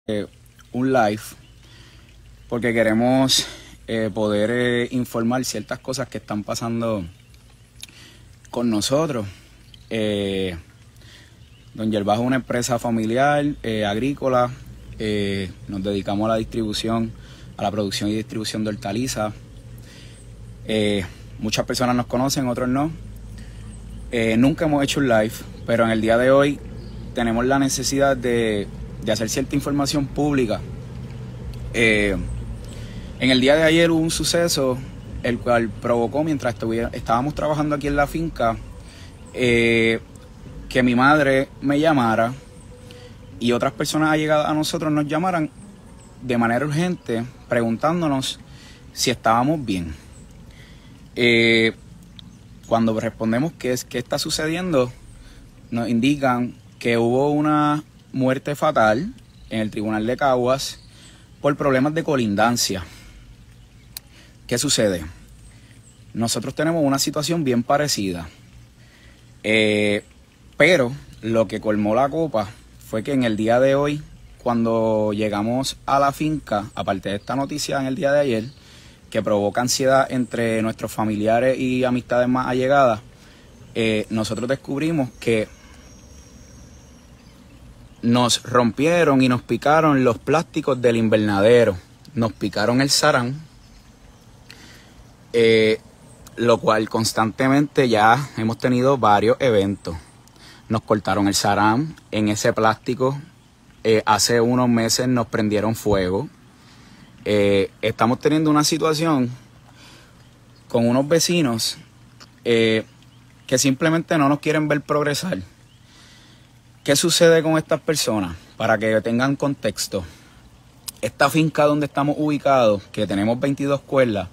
Un live porque queremos poder informar ciertas cosas que están pasando con nosotros. Don Yerbajo es una empresa familiar, agrícola. Nos dedicamos a la distribución, a la producción y distribución de hortalizas. Muchas personas nos conocen, otros no. Nunca hemos hecho un live, pero en el día de hoy tenemos la necesidad de hacer cierta información pública. En el día de ayer hubo un suceso el cual provocó, mientras estábamos trabajando aquí en la finca, que mi madre me llamara y otras personas allegadas a nosotros nos llamaran de manera urgente preguntándonos si estábamos bien. Cuando respondemos qué está sucediendo, nos indican que hubo una muerte fatal en el Tribunal de Caguas por problemas de colindancia. ¿Qué sucede? Nosotros tenemos una situación bien parecida, pero lo que colmó la copa fue que en el día de hoy, cuando llegamos a la finca, aparte de esta noticia en el día de ayer, que provoca ansiedad entre nuestros familiares y amistades más allegadas, nosotros descubrimos que nos rompieron y nos picaron los plásticos del invernadero. Nos picaron el sarán, lo cual constantemente ya hemos tenido varios eventos. Nos cortaron el sarán en ese plástico. Hace unos meses nos prendieron fuego. Estamos teniendo una situación con unos vecinos que simplemente no nos quieren ver progresar. ¿Qué sucede con estas personas? Para que tengan contexto, esta finca donde estamos ubicados, que tenemos 22 cuerdas,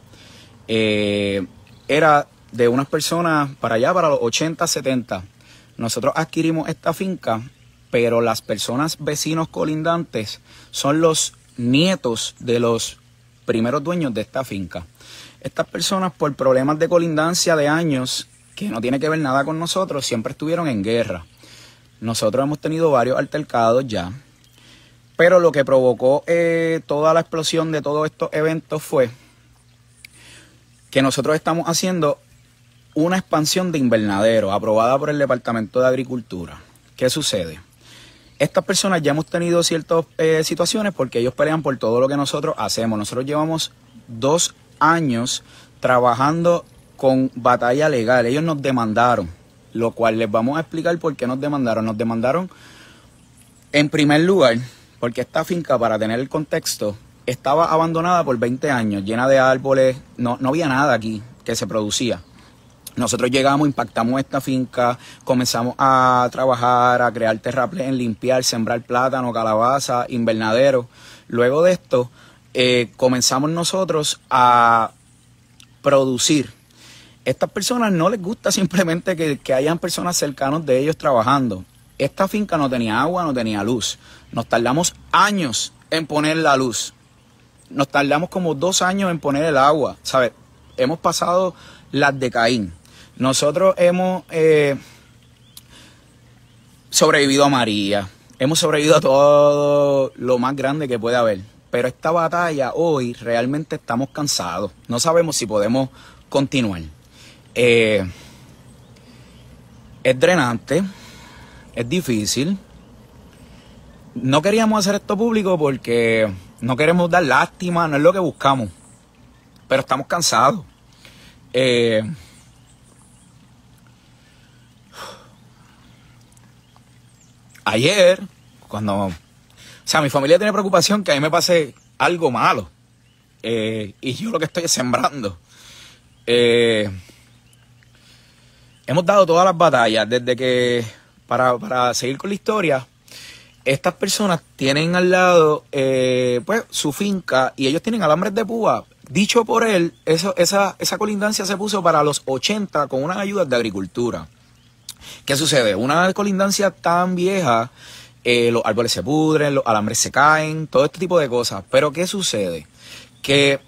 era de unas personas para allá, para los 80, 70. Nosotros adquirimos esta finca, pero las personas vecinos colindantes son los nietos de los primeros dueños de esta finca. Estas personas, por problemas de colindancia de años, que no tiene que ver nada con nosotros, siempre estuvieron en guerra. Nosotros hemos tenido varios altercados ya, pero lo que provocó toda la explosión de todos estos eventos fue que nosotros estamos haciendo una expansión de invernadero aprobada por el Departamento de Agricultura. ¿Qué sucede? Estas personas ya hemos tenido ciertas situaciones porque ellos pelean por todo lo que nosotros hacemos. Nosotros llevamos 2 años trabajando con batalla legal. Ellos nos demandaron, lo cual les vamos a explicar por qué nos demandaron. Nos demandaron, en primer lugar, porque esta finca, para tener el contexto, estaba abandonada por 20 años, llena de árboles, no había nada aquí que se producía. Nosotros llegamos, impactamos esta finca, comenzamos a trabajar, a crear terraplén, limpiar, sembrar plátano, calabaza, invernadero. Luego de esto, comenzamos nosotros a producir. Estas personas no les gusta simplemente que hayan personas cercanas de ellos trabajando. Esta finca no tenía agua, no tenía luz. Nos tardamos años en poner la luz. Nos tardamos como 2 años en poner el agua, ¿sabes? Hemos pasado las de Caín. Nosotros hemos sobrevivido a María. Hemos sobrevivido a todo lo más grande que puede haber. Pero esta batalla hoy realmente estamos cansados. No sabemos si podemos continuar. Es drenante, es difícil. No queríamos hacer esto público porque no queremos dar lástima, no es lo que buscamos. Pero estamos cansados. Ayer, mi familia tiene preocupación que a mí me pase algo malo. Y yo lo que estoy es sembrando. Hemos dado todas las batallas desde que, para seguir con la historia, estas personas tienen al lado pues su finca y ellos tienen alambres de púa. Dicho por él, esa colindancia se puso para los 80 con unas ayudas de agricultura. ¿Qué sucede? Una colindancia tan vieja, los árboles se pudren, los alambres se caen, todo este tipo de cosas. Pero ¿qué sucede? Que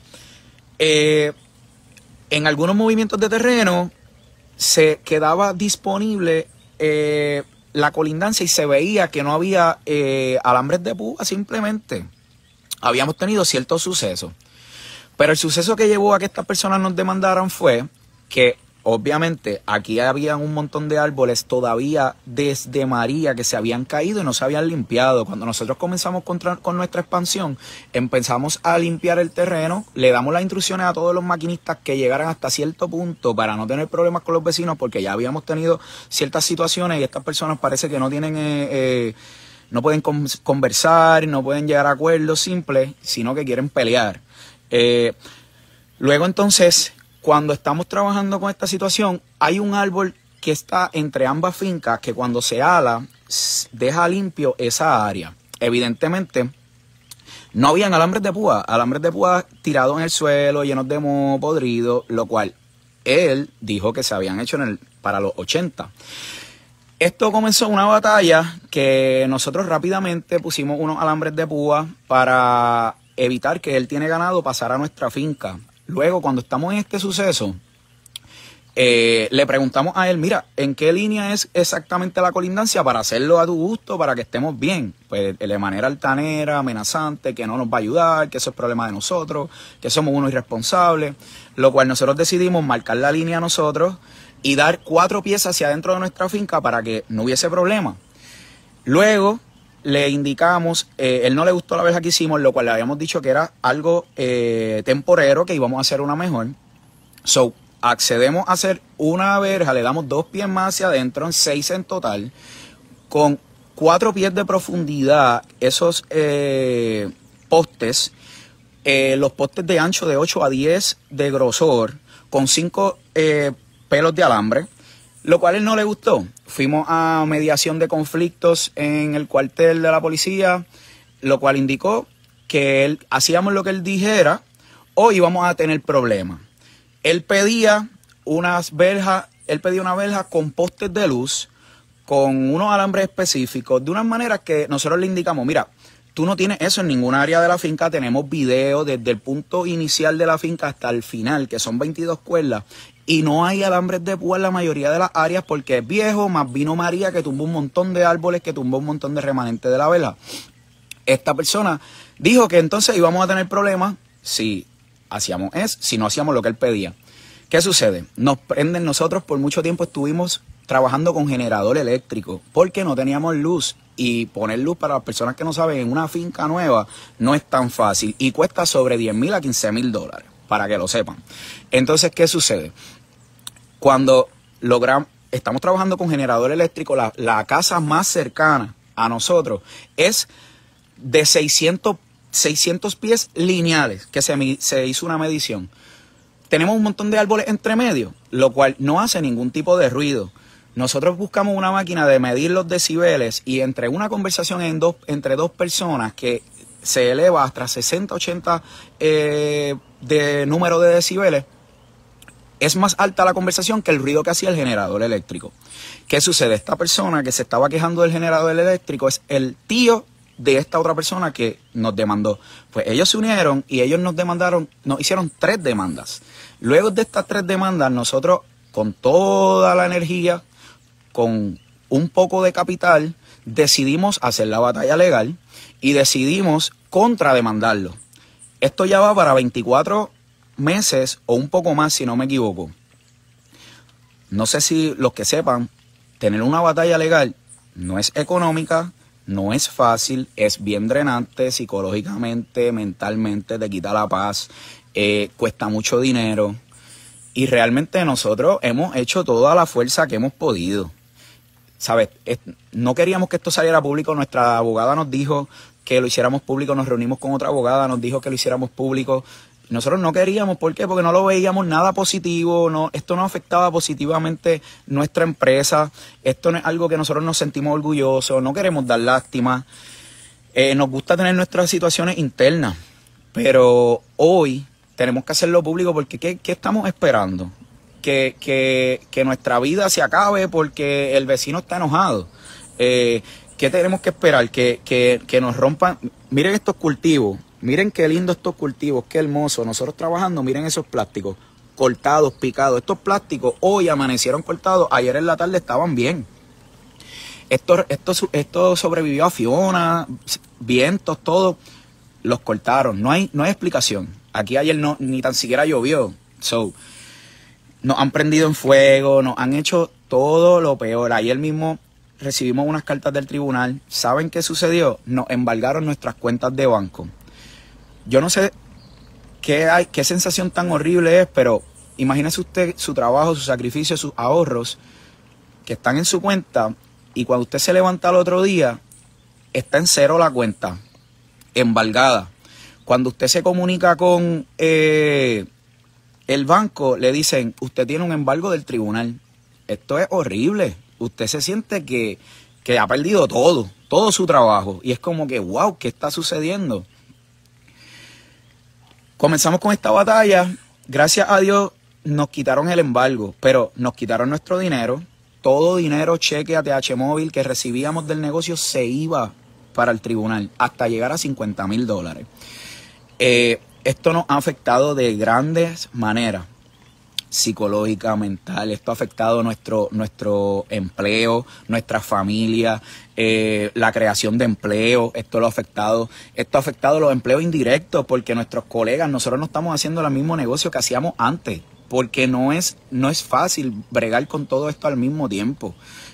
en algunos movimientos de terreno se quedaba disponible la colindancia y se veía que no había alambres de púa simplemente. Habíamos tenido ciertos sucesos. Pero el suceso que llevó a que estas personas nos demandaran fue que obviamente aquí había un montón de árboles todavía desde María que se habían caído y no se habían limpiado. Cuando nosotros comenzamos con nuestra expansión, empezamos a limpiar el terreno, le damos las instrucciones a todos los maquinistas que llegaran hasta cierto punto para no tener problemas con los vecinos, porque ya habíamos tenido ciertas situaciones y estas personas parece que no tienen... no pueden conversar, no pueden llegar a acuerdos simples, sino que quieren pelear. Luego entonces, cuando estamos trabajando con esta situación, hay un árbol que está entre ambas fincas que cuando se ala, deja limpio esa área. Evidentemente, no habían alambres de púa tirados en el suelo, llenos de moho podrido, lo cual él dijo que se habían hecho para los 80. Esto comenzó una batalla que nosotros rápidamente pusimos unos alambres de púa para evitar que él tiene ganado pasar a nuestra finca. Luego, cuando estamos en este suceso, le preguntamos a él, mira, ¿en qué línea es exactamente la colindancia para hacerlo a tu gusto, para que estemos bien? Pues de manera altanera, amenazante, que no nos va a ayudar, que eso es problema de nosotros, que somos unos irresponsables, lo cual nosotros decidimos marcar la línea nosotros y dar 4 pies hacia adentro de nuestra finca para que no hubiese problema. Luego le indicamos, él no le gustó la verja que hicimos, lo cual le habíamos dicho que era algo temporero, que íbamos a hacer una mejor. So, accedemos a hacer una verja, le damos 2 pies más hacia adentro, 6 en total, con 4 pies de profundidad, esos postes, los postes de ancho de 8 a 10 de grosor, con 5 pelos de alambre, lo cual a él no le gustó. Fuimos a mediación de conflictos en el cuartel de la policía, lo cual indicó que hacíamos lo que él dijera o íbamos a tener problemas. Él pedía una verja con postes de luz, con unos alambres específicos, de unas maneras que nosotros le indicamos, mira, tú no tienes eso en ninguna área de la finca, tenemos video desde el punto inicial de la finca hasta el final, que son 22 cuerdas, y no hay alambres de púa en la mayoría de las áreas porque es viejo, más vino María que tumbó un montón de árboles, que tumbó un montón de remanentes de la verja. Esta persona dijo que entonces íbamos a tener problemas si no hacíamos lo que él pedía. ¿Qué sucede? Nos prenden, nosotros por mucho tiempo estuvimos trabajando con generador eléctrico porque no teníamos luz, y poner luz, para las personas que no saben, en una finca nueva no es tan fácil y cuesta sobre $10,000 a $15,000, para que lo sepan. Entonces, ¿qué sucede? Cuando estamos trabajando con generador eléctrico, la casa más cercana a nosotros es de 600 pies lineales, que se hizo una medición. Tenemos un montón de árboles entre medio, lo cual no hace ningún tipo de ruido. Nosotros buscamos una máquina de medir los decibeles y entre una conversación entre 2 personas que se eleva hasta 60, 80 de número de decibeles, es más alta la conversación que el ruido que hacía el generador eléctrico. ¿Qué sucede? Esta persona que se estaba quejando del generador eléctrico es el tío de esta otra persona que nos demandó. Pues ellos se unieron y ellos nos hicieron 3 demandas. Luego de estas 3 demandas, nosotros, con toda la energía, con un poco de capital, decidimos hacer la batalla legal y decidimos contrademandarlo. Esto ya va para 24 meses o un poco más, si no me equivoco. No sé si los que sepan, tener una batalla legal no es económica, no es fácil, es bien drenante psicológicamente, mentalmente, te quita la paz, cuesta mucho dinero. Y realmente nosotros hemos hecho toda la fuerza que hemos podido. ¿Sabes? No queríamos que esto saliera público. Nuestra abogada nos dijo que lo hiciéramos público. Nos reunimos con otra abogada, nos dijo que lo hiciéramos público. Nosotros no queríamos. ¿Por qué? Porque no lo veíamos nada positivo. Esto no afectaba positivamente nuestra empresa. Esto no es algo que nosotros nos sentimos orgullosos. No queremos dar lástima. Nos gusta tener nuestras situaciones internas. Pero hoy tenemos que hacerlo público porque ¿qué estamos esperando? Que nuestra vida se acabe porque el vecino está enojado. ¿Qué tenemos que esperar? Que nos rompan. Miren estos cultivos. Miren qué lindo estos cultivos, qué hermoso. Nosotros trabajando, miren esos plásticos cortados, picados. Estos plásticos hoy amanecieron cortados, ayer en la tarde estaban bien. Esto sobrevivió a Fiona, vientos, todo. Los cortaron. No hay explicación. Aquí ayer ni tan siquiera llovió. So, nos han prendido en fuego, nos han hecho todo lo peor. Ayer mismo recibimos unas cartas del tribunal. ¿Saben qué sucedió? Nos embargaron nuestras cuentas de banco. Yo no sé qué sensación tan horrible es, pero imagínese usted su trabajo, su sacrificio, sus ahorros que están en su cuenta, y cuando usted se levanta al otro día, está en cero la cuenta, embargada. Cuando usted se comunica con el banco, le dicen, usted tiene un embargo del tribunal. Esto es horrible. Usted se siente que ha perdido todo su trabajo. Y es como que, wow, ¿qué está sucediendo? Comenzamos con esta batalla. Gracias a Dios nos quitaron el embargo, pero nos quitaron nuestro dinero. Todo dinero, cheque, ATH móvil que recibíamos del negocio se iba para el tribunal hasta llegar a $50,000. Esto nos ha afectado de grandes maneras, psicológica, mental. Esto ha afectado nuestro empleo, nuestra familia, la creación de empleo. Esto ha afectado los empleos indirectos, porque nuestros colegas, nosotros no estamos haciendo el mismo negocio que hacíamos antes, porque no es fácil bregar con todo esto al mismo tiempo.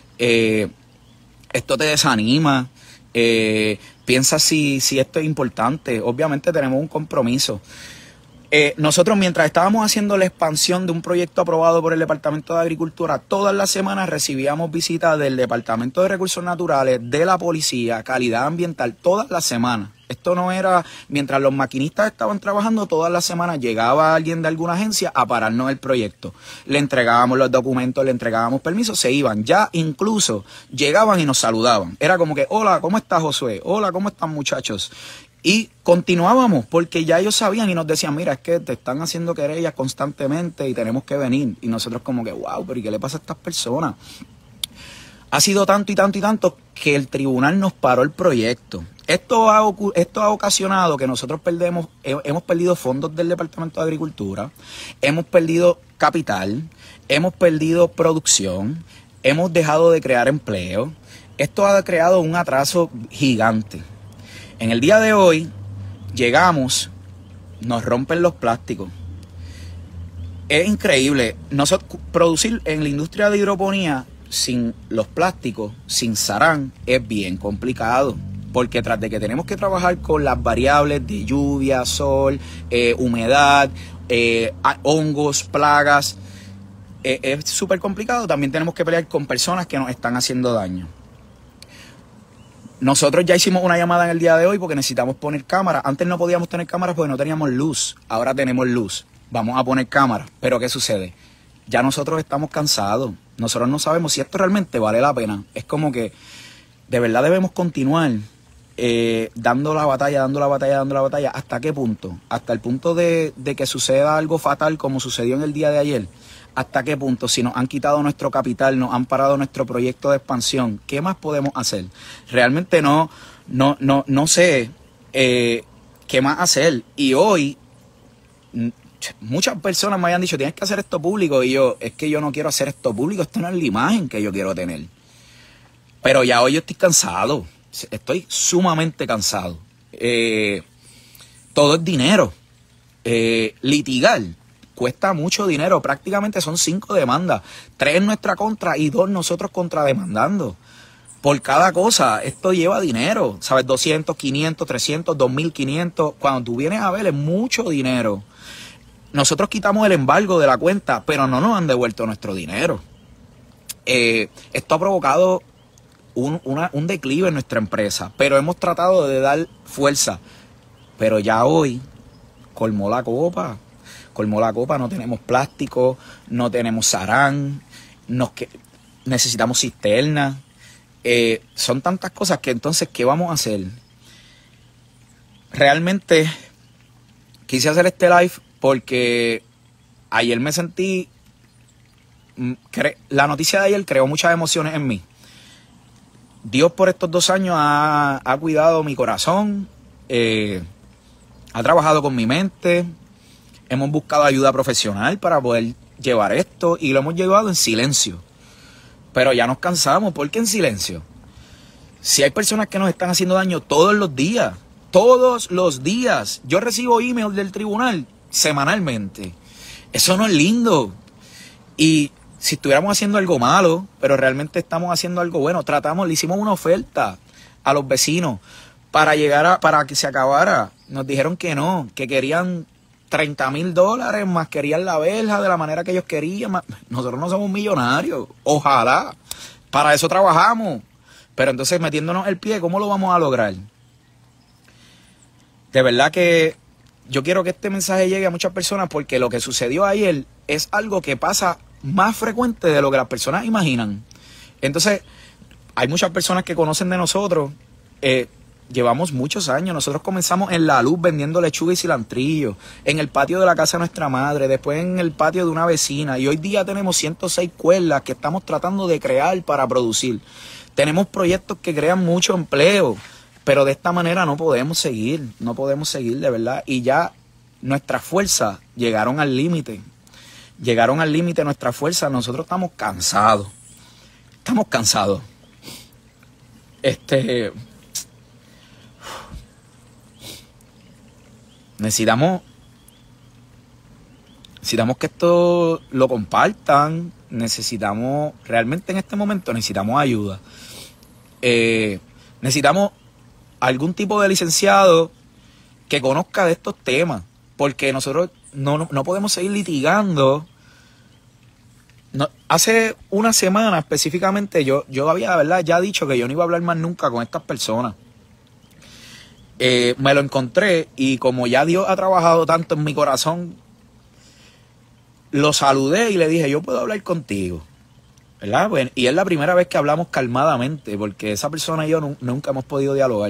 Esto te desanima. Piensa si esto es importante. Obviamente tenemos un compromiso. Nosotros, mientras estábamos haciendo la expansión de un proyecto aprobado por el Departamento de Agricultura, todas las semanas recibíamos visitas del Departamento de Recursos Naturales, de la Policía, Calidad Ambiental, todas las semanas. Esto no era, mientras los maquinistas estaban trabajando, todas las semanas llegaba alguien de alguna agencia a pararnos el proyecto. Le entregábamos los documentos, le entregábamos permisos, se iban. Ya incluso llegaban y nos saludaban. Era como que, hola, ¿cómo estás, Josué? Hola, ¿cómo están, muchachos? Y continuábamos, porque ya ellos sabían y nos decían, mira, es que te están haciendo querellas constantemente y tenemos que venir. Y nosotros como que, wow, pero ¿y qué le pasa a estas personas? Ha sido tanto y tanto y tanto que el tribunal nos paró el proyecto. Esto ha ocasionado que nosotros hemos perdido fondos del Departamento de Agricultura, hemos perdido capital, hemos perdido producción, hemos dejado de crear empleo. Esto ha creado un atraso gigante. En el día de hoy llegamos, nos rompen los plásticos. Es increíble. Producir en la industria de hidroponía sin los plásticos, sin sarán, es bien complicado. Porque tras de que tenemos que trabajar con las variables de lluvia, sol, humedad, hongos, plagas, es súper complicado. También tenemos que pelear con personas que nos están haciendo daño. Nosotros ya hicimos una llamada en el día de hoy porque necesitamos poner cámaras. Antes no podíamos tener cámaras porque no teníamos luz. Ahora tenemos luz. Vamos a poner cámaras. Pero ¿qué sucede? Ya nosotros estamos cansados. Nosotros no sabemos si esto realmente vale la pena. Es como que de verdad debemos continuar dando la batalla. ¿Hasta qué punto? Hasta el punto de que suceda algo fatal como sucedió en el día de ayer. ¿Hasta qué punto? Si nos han quitado nuestro capital, nos han parado nuestro proyecto de expansión, ¿qué más podemos hacer? Realmente no sé qué más hacer. Y hoy muchas personas me habían dicho, tienes que hacer esto público. Y yo, es que yo no quiero hacer esto público, esto no es la imagen que yo quiero tener. Pero ya hoy yo estoy cansado, estoy sumamente cansado. Todo es dinero. Litigar cuesta mucho dinero, prácticamente son 5 demandas, 3 en nuestra contra y 2 nosotros contrademandando. Por cada cosa, esto lleva dinero, ¿sabes? 200, 500, 300, 2.500, cuando tú vienes a ver es mucho dinero. Nosotros quitamos el embargo de la cuenta, pero no nos han devuelto nuestro dinero. Esto ha provocado un declive en nuestra empresa, pero hemos tratado de dar fuerza. Pero ya hoy colmó la copa, no tenemos plástico, no tenemos sarán, necesitamos cisternas. Son tantas cosas que entonces, ¿qué vamos a hacer? Realmente quise hacer este live porque ayer me sentí... La noticia de ayer creó muchas emociones en mí. Dios por estos 2 años ha cuidado mi corazón, ha trabajado con mi mente, hemos buscado ayuda profesional para poder llevar esto y lo hemos llevado en silencio. Pero ya nos cansamos. ¿Por qué en silencio? Si hay personas que nos están haciendo daño todos los días, todos los días. Yo recibo emails del tribunal semanalmente. Eso no es lindo. Y si estuviéramos haciendo algo malo, pero realmente estamos haciendo algo bueno, le hicimos una oferta a los vecinos para que se acabara. Nos dijeron que no, que querían $30,000 más, querían la verja de la manera que ellos querían. Nosotros no somos millonarios, ojalá. Para eso trabajamos. Pero entonces metiéndonos el pie, ¿cómo lo vamos a lograr? De verdad que yo quiero que este mensaje llegue a muchas personas porque lo que sucedió ayer es algo que pasa más frecuente de lo que las personas imaginan. Entonces, hay muchas personas que conocen de nosotros. Llevamos muchos años. Nosotros comenzamos en La Luz vendiendo lechuga y cilantrillo, en el patio de la casa de nuestra madre, después en el patio de una vecina. Y hoy día tenemos 106 cuerdas que estamos tratando de crear para producir. Tenemos proyectos que crean mucho empleo, pero de esta manera no podemos seguir de verdad. Y ya nuestras fuerzas llegaron al límite. Llegaron al límite nuestras fuerzas. Nosotros estamos cansados. Estamos cansados. Necesitamos que esto lo compartan. Realmente en este momento necesitamos ayuda. Necesitamos algún tipo de licenciado que conozca de estos temas, porque nosotros no podemos seguir litigando. Hace una semana específicamente yo había, la verdad, ya dicho que yo no iba a hablar más nunca con estas personas. Me lo encontré y como ya Dios ha trabajado tanto en mi corazón, lo saludé y le dije, yo puedo hablar contigo, ¿verdad? Bueno, y es la primera vez que hablamos calmadamente, porque esa persona y yo nunca hemos podido dialogar.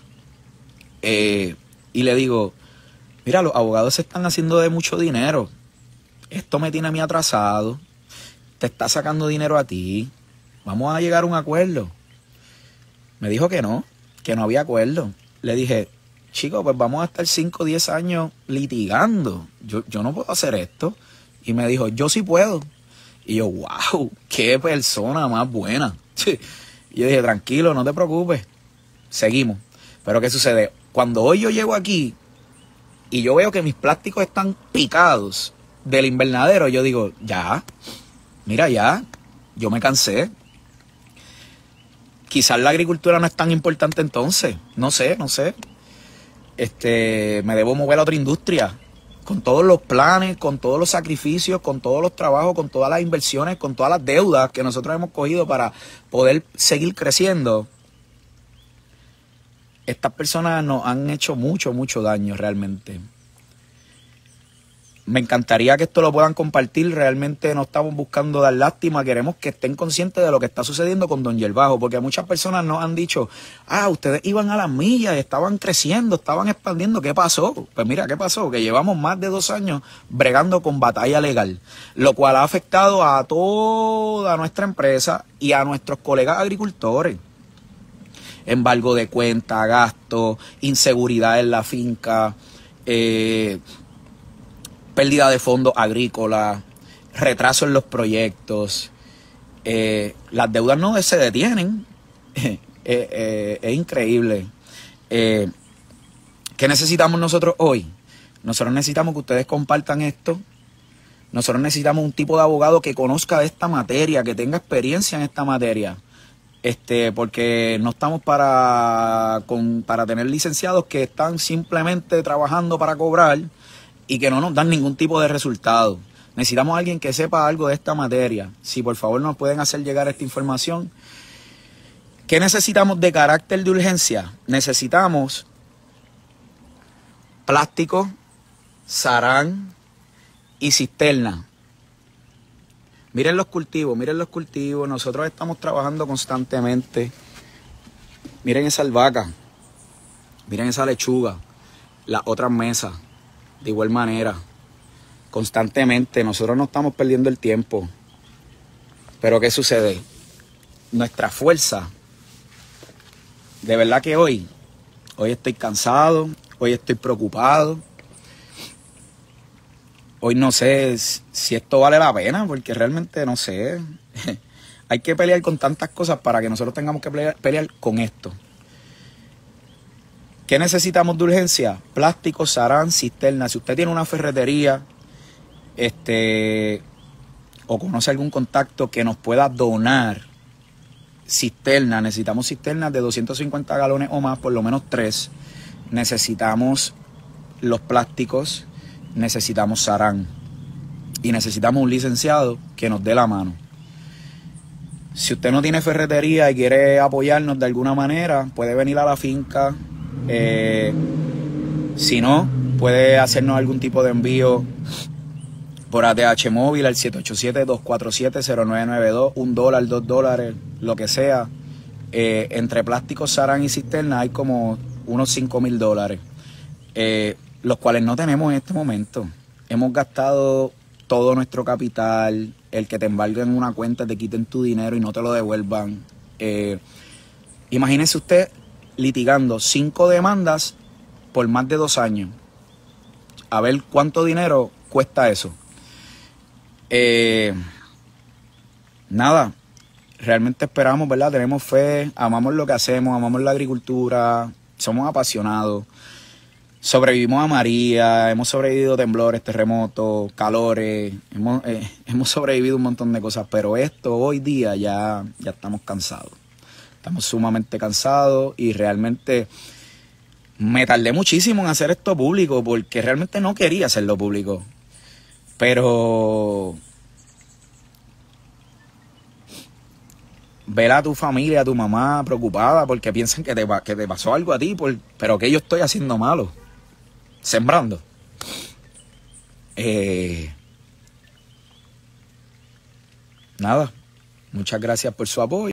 Y le digo, mira, los abogados se están haciendo de mucho dinero. Esto me tiene a mí atrasado. Te está sacando dinero a ti. Vamos a llegar a un acuerdo. Me dijo que no había acuerdo. Le dije, chico, pues vamos a estar 5 o 10 años litigando. Yo no puedo hacer esto. Y me dijo, yo sí puedo. Y yo, wow, qué persona más buena. Y yo dije, tranquilo, no te preocupes. Seguimos. Pero ¿qué sucede? Cuando hoy yo llego aquí y yo veo que mis plásticos están picados del invernadero, yo digo, ya, mira, ya, yo me cansé. Quizás la agricultura no es tan importante entonces. No sé. Me debo mover a otra industria. Con todos los planes, con todos los sacrificios, con todos los trabajos, con todas las inversiones, con todas las deudas que nosotros hemos cogido para poder seguir creciendo. Estas personas nos han hecho mucho daño realmente. Me encantaría que esto lo puedan compartir. Realmente no estamos buscando dar lástima. Queremos que estén conscientes de lo que está sucediendo con Don Yerbajo. Porque muchas personas nos han dicho, ustedes iban a las millas, estaban creciendo, estaban expandiendo. ¿Qué pasó? Pues mira, ¿qué pasó? Que llevamos más de 2 años bregando con batalla legal. Lo cual ha afectado a toda nuestra empresa y a nuestros colegas agricultores. Embargo de cuenta, gasto, inseguridad en la finca, pérdida de fondos agrícolas, retraso en los proyectos. Las deudas no se detienen. Es increíble. ¿Qué necesitamos nosotros hoy? Nosotros necesitamos que ustedes compartan esto. Nosotros necesitamos un tipo de abogado que conozca de esta materia, que tenga experiencia en esta materia. Porque no estamos para tener licenciados que están simplemente trabajando para cobrar y que no nos dan ningún tipo de resultado. Necesitamos a alguien que sepa algo de esta materia. Si por favor nos pueden hacer llegar esta información. ¿Qué necesitamos de carácter de urgencia? Necesitamos plástico, sarán y cisterna. Miren los cultivos. Nosotros estamos trabajando constantemente. Miren esa albahaca. Miren esa lechuga. Las otras mesas. De igual manera. Constantemente. Nosotros no estamos perdiendo el tiempo. Pero ¿qué sucede? Nuestra fuerza. De verdad que hoy estoy cansado. Hoy estoy preocupado. Hoy no sé si esto vale la pena, porque realmente no sé. Hay que pelear con tantas cosas para que nosotros tengamos que pelear con esto. ¿Qué necesitamos de urgencia? Plástico, sarán, cisterna. Si usted tiene una ferretería, o conoce algún contacto que nos pueda donar cisterna, necesitamos cisternas de 250 galones o más, por lo menos 3. Necesitamos los plásticos, necesitamos sarán y necesitamos un licenciado que nos dé la mano. Si usted no tiene ferretería y quiere apoyarnos de alguna manera, puede venir a la finca. Si no, puede hacernos algún tipo de envío por ATH móvil al 787-247-0992, $1, $2, lo que sea. Entre plásticos, sarán y cisterna hay como unos $5,000, los cuales no tenemos en este momento. Hemos gastado todo nuestro capital, el que te embarguen una cuenta, te quiten tu dinero y no te lo devuelvan. Imagínese usted litigando 5 demandas por más de 2 años. A ver cuánto dinero cuesta eso. Nada, realmente esperamos, ¿verdad? Tenemos fe, amamos lo que hacemos, amamos la agricultura, somos apasionados. Sobrevivimos a María, hemos sobrevivido a temblores, terremotos, calores, hemos sobrevivido un montón de cosas, pero esto hoy día ya estamos cansados. Estamos sumamente cansados y realmente me tardé muchísimo en hacer esto público porque realmente no quería hacerlo público. Pero ver a tu familia, a tu mamá preocupada porque piensan que te pasó algo a ti, pero que yo estoy haciendo malo, sembrando. Nada, muchas gracias por su apoyo.